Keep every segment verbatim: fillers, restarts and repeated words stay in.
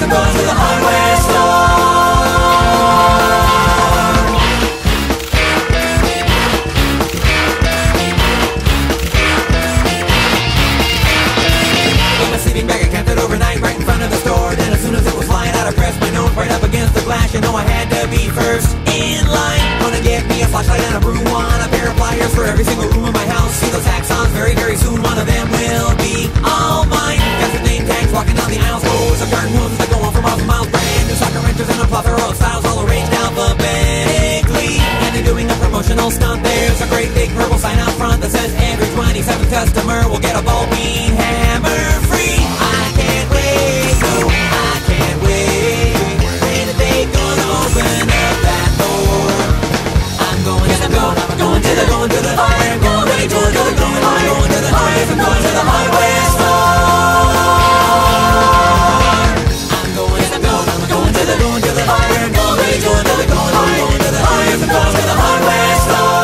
I'm going to the hardware store. In my sleeping bag I kept it overnight right in front of the store. Then as soon as it was flying out I pressed my nose right up against the glass. You know I had to be first in line. Gonna get me a flashlight and a broom one, a pair of pliers for every single room in my house. See those axons very very soon, one of them will be all mine. Got the name tags walking down the aisles, rows of garden hoses that go on for miles and miles. Brand new soccer wrenches and a plethora of styles all arranged alphabetically. And they're doing a promotional stunt. There's a great big purple sign out front that says every twenty-seventh customer will get a ball peen hammer free. I can't wait, no, I can't wait. When are they gonna open up that door? I'm going, yes, I'm going, I'm going to the, going to the, I'm going, ready to the, going, going, I'm going to the, yes, I'm going to the hardware store. I'm going, yes, I'm going, I'm going to the, going to the, I'm going, ready to the, going, I'm going to the, yes, I'm going to the hardware store.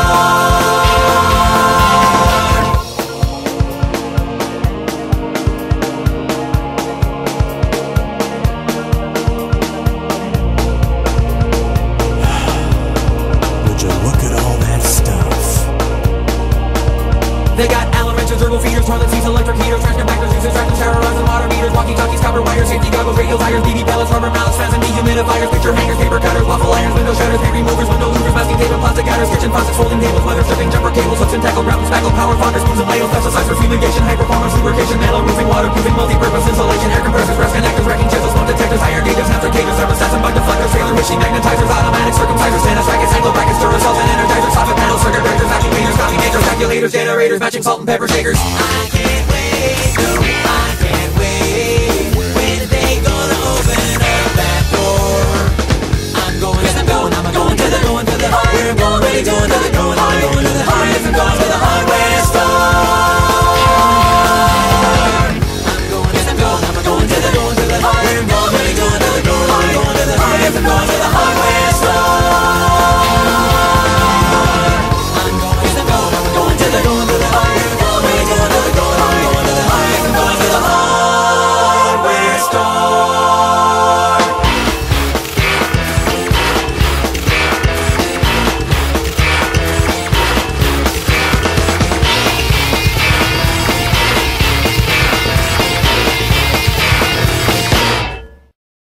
They got Allen wrenches, turbo feeders, toilet seats, electric heaters, trash compactors, juices, tractors, shower rods, and water meters, walkie-talkies, copper wires, safety goggles, radio tires, B B pellets, rubber mallets, fans and dehumidifiers, picture hangers, paper cutters, waffle irons, window shutters, paint removers, window louvers, masking tape and plastic gutters, kitchen faucets, folding tables, weather stripping, jumper cables, hooks and tackle, ground and spackle, power fonders, spoons and ladles, pesticides for fumigation, high performance lubrication, metal roofing, waterproofing, multi-purpose insulation, air compressors, rest connectors, wrecking chisels, smoke detectors, higher gauges, napster cages, thermostats and bug deflectors, trailer machine magnetizers, automatic circumcisers, tennis rackets, angle brackets, Duracells and energizers, soffit panels, circuit breakers, actuators, coffee makers, calculators, generators, matching salt and pepper shakers.